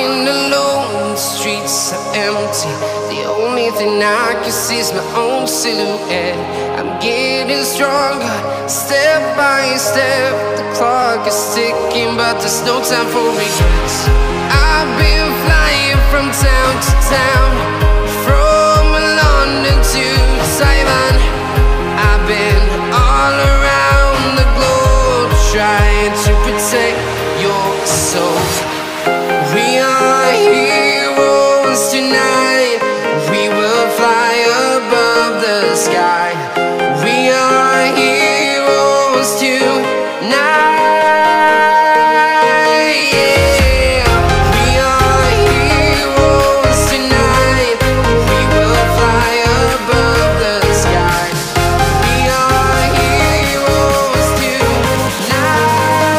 walking alone, the streets are empty. The only thing I can see is my own silhouette. I'm getting stronger, step by step. The clock is ticking, but there's no time for regrets. I've been flying from town to town, from London to Taiwan. I've been all around the globe, trying to protect your soul. We are heroes tonight. We will fly above the sky. We are heroes tonight. Yeah. We are heroes tonight. We will fly above the sky. We are heroes tonight.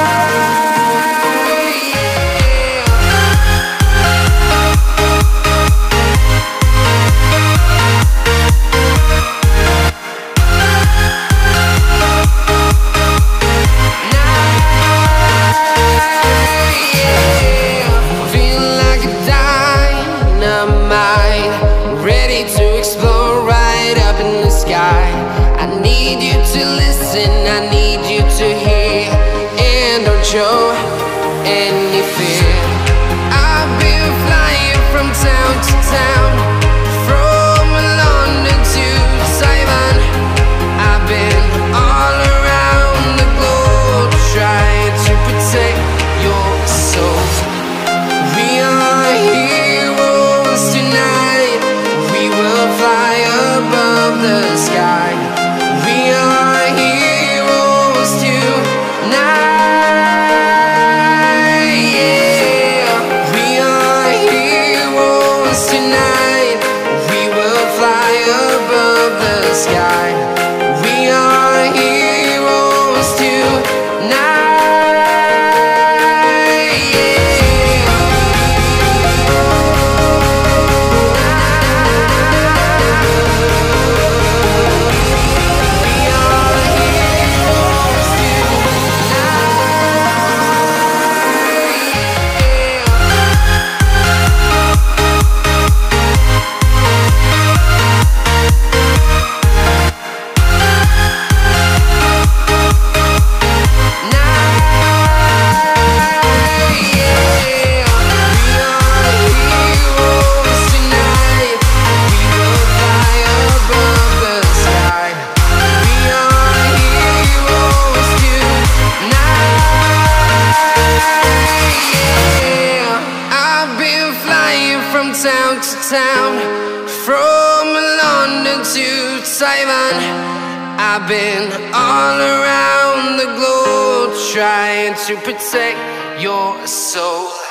Ready to explore right up in the sky. I need you to listen, I need you to hear, and don't show any fear. I've been flying from town to town, from London to Taiwan. I've been all around the globe, trying to protect your soul. We are heroes tonight. We will fly above the sky. We are heroes tonight. Yeah. We are heroes tonight. We will fly above the sky. We are heroes tonight. Town to town, from London to Taiwan. I've been all around the globe, trying to protect your soul.